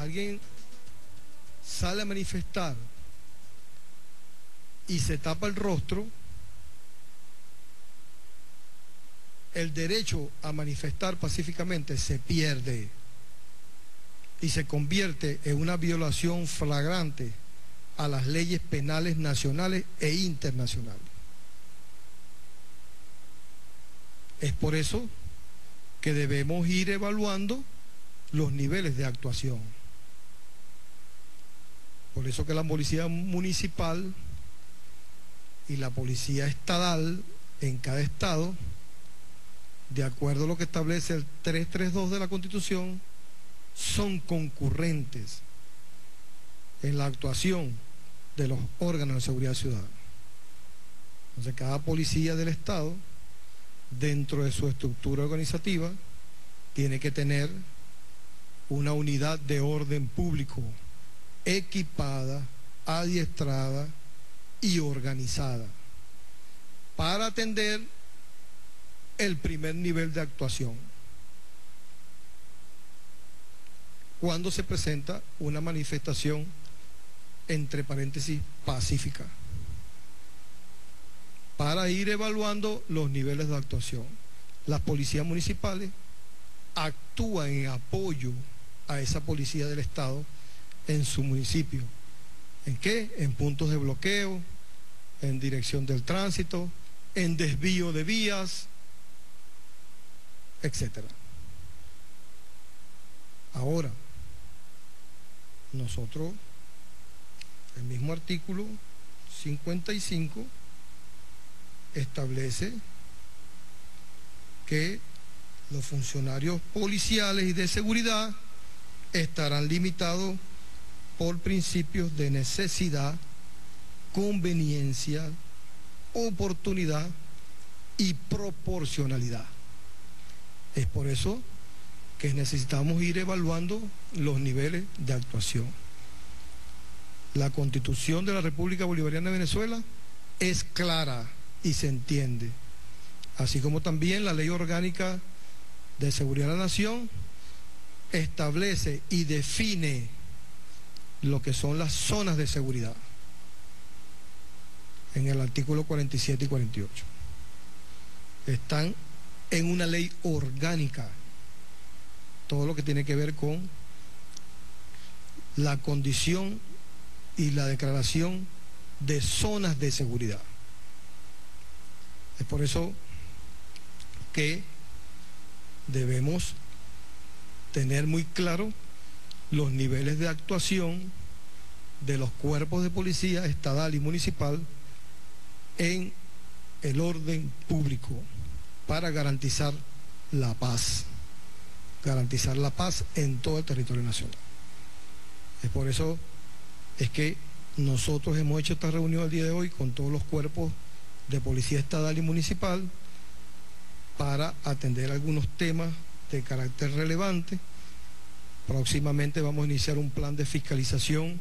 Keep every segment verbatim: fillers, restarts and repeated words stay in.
alguien sale a manifestar y se tapa el rostro, el derecho a manifestar pacíficamente se pierde y se convierte en una violación flagrante a las leyes penales nacionales e internacionales. Es por eso que debemos ir evaluando los niveles de actuación. Por eso que la policía municipal y la policía estatal en cada estado, de acuerdo a lo que establece el trescientos treinta y dos de la Constitución, son concurrentes en la actuación de los órganos de seguridad ciudadana. Entonces, cada policía del estado, dentro de su estructura organizativa, tiene que tener una unidad de orden público equipada, adiestrada y organizada para atender el primer nivel de actuación cuando se presenta una manifestación, entre paréntesis, pacífica, para ir evaluando los niveles de actuación. Las policías municipales actúan en apoyo a esa policía del estado en su municipio. ¿En qué? En puntos de bloqueo, en dirección del tránsito, en desvío de vías, etcétera. Ahora, nosotros, el mismo artículo cincuenta y cinco establece que los funcionarios policiales y de seguridad estarán limitados por principios de necesidad, conveniencia, oportunidad y proporcionalidad. Es por eso que necesitamos ir evaluando los niveles de actuación. La Constitución de la República Bolivariana de Venezuela es clara y se entiende, así como también la Ley Orgánica de Seguridad de la Nación establece y define lo que son las zonas de seguridad en el artículo cuarenta y siete y cuarenta y ocho. Están en una ley orgánica todo lo que tiene que ver con la condición y la declaración de zonas de seguridad. Es por eso que debemos tener muy claro los niveles de actuación de los cuerpos de policía estatal y municipal en el orden público para garantizar la paz, garantizar la paz en todo el territorio nacional. Es por eso es que nosotros hemos hecho esta reunión el día de hoy con todos los cuerpos de policía estatal y municipal para atender algunos temas de carácter relevante. Próximamente vamos a iniciar un plan de fiscalización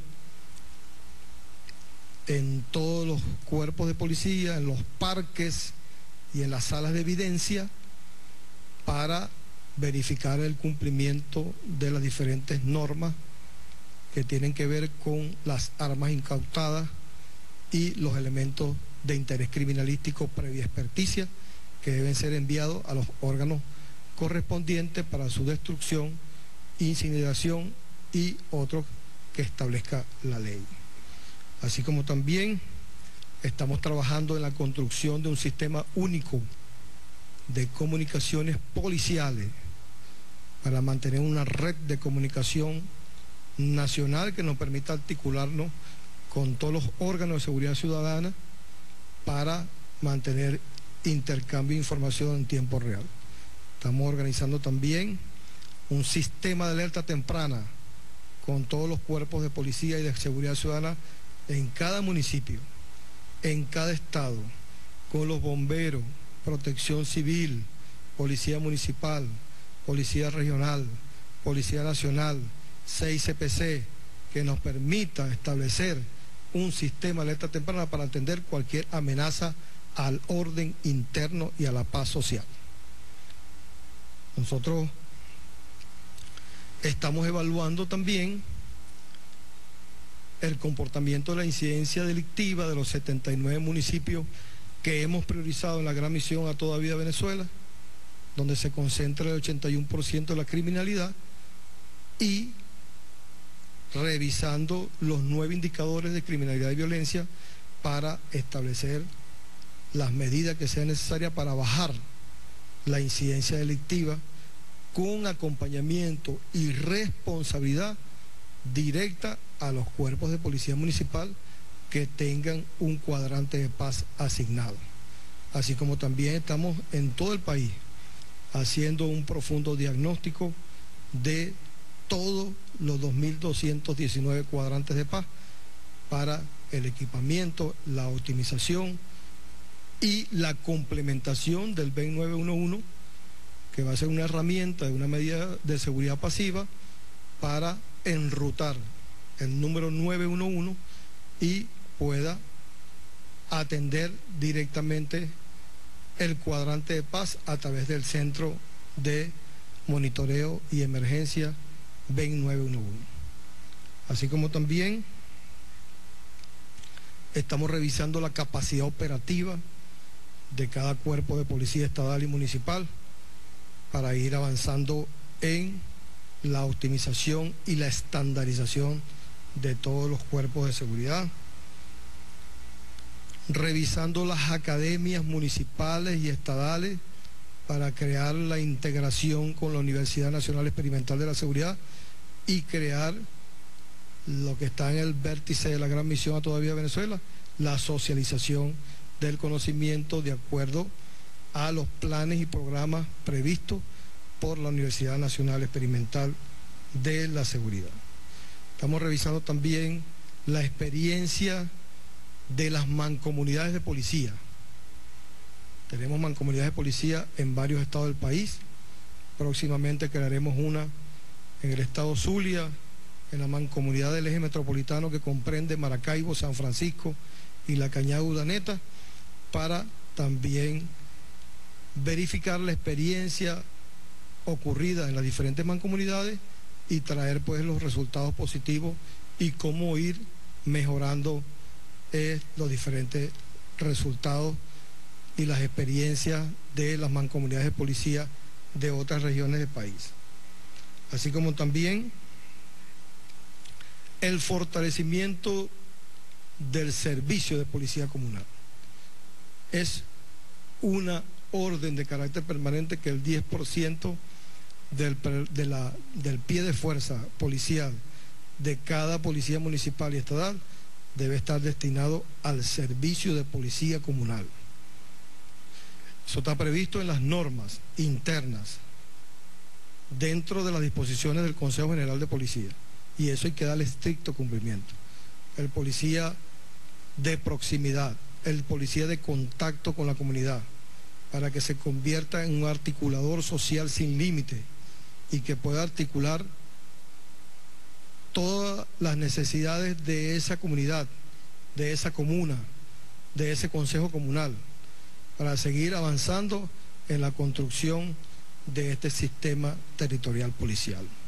en todos los cuerpos de policía, en los parques y en las salas de evidencia para verificar el cumplimiento de las diferentes normas que tienen que ver con las armas incautadas y los elementos de interés criminalístico previa experticia que deben ser enviados a los órganos correspondientes para su destrucción, incineración y otros que establezca la ley. Así como también estamos trabajando en la construcción de un sistema único de comunicaciones policiales para mantener una red de comunicación nacional que nos permita articularnos con todos los órganos de seguridad ciudadana para mantener intercambio de información en tiempo real. Estamos organizando también un sistema de alerta temprana con todos los cuerpos de policía y de seguridad ciudadana en cada municipio, en cada estado, con los bomberos, protección civil, policía municipal, policía regional, policía nacional, seis C P C, que nos permita establecer un sistema de alerta temprana para atender cualquier amenaza al orden interno y a la paz social. Nosotros estamos evaluando también el comportamiento de la incidencia delictiva de los setenta y nueve municipios que hemos priorizado en la Gran Misión A Toda Vida Venezuela, donde se concentra el ochenta y uno por ciento de la criminalidad, y revisando los nueve indicadores de criminalidad y violencia para establecer las medidas que sean necesarias para bajar la incidencia delictiva con acompañamiento y responsabilidad directa a los cuerpos de policía municipal que tengan un cuadrante de paz asignado. Así como también estamos en todo el país haciendo un profundo diagnóstico de todos los dos mil doscientos diecinueve cuadrantes de paz para el equipamiento, la optimización y la complementación del B E N nueve uno uno, que va a ser una herramienta de una medida de seguridad pasiva para enrutar el número nueve uno uno y pueda atender directamente el cuadrante de paz a través del centro de monitoreo y emergencia B E N nueve uno uno. Así como también estamos revisando la capacidad operativa de cada cuerpo de policía estatal y municipal para ir avanzando en la optimización y la estandarización de todos los cuerpos de seguridad, revisando las academias municipales y estadales para crear la integración con la Universidad Nacional Experimental de la Seguridad y crear lo que está en el vértice de la Gran Misión A Toda Vida Venezuela, la socialización del conocimiento de acuerdo a los planes y programas previstos por la Universidad Nacional Experimental de la Seguridad. Estamos revisando también la experiencia de las mancomunidades de policía. Tenemos mancomunidades de policía en varios estados del país. Próximamente crearemos una en el estado Zulia, en la mancomunidad del eje metropolitano que comprende Maracaibo, San Francisco y la Cañada Urdaneta, para también verificar la experiencia ocurrida en las diferentes mancomunidades y traer pues los resultados positivos y cómo ir mejorando eh, los diferentes resultados y las experiencias de las mancomunidades de policía de otras regiones del país. Así como también el fortalecimiento del servicio de policía comunal. Es una orden de carácter permanente que el diez por ciento del, de la, del pie de fuerza policial de cada policía municipal y estatal debe estar destinado al servicio de policía comunal. Eso está previsto en las normas internas dentro de las disposiciones del Consejo General de Policía, y eso hay que darle estricto cumplimiento. El policía de proximidad, el policía de contacto con la comunidad, para que se convierta en un articulador social sin límite y que pueda articular todas las necesidades de esa comunidad, de esa comuna, de ese consejo comunal, para seguir avanzando en la construcción de este sistema territorial policial.